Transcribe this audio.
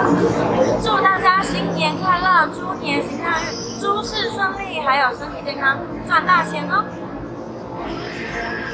祝大家新年快乐，猪年行大运，诸事顺利，还有身体健康，赚大钱哦！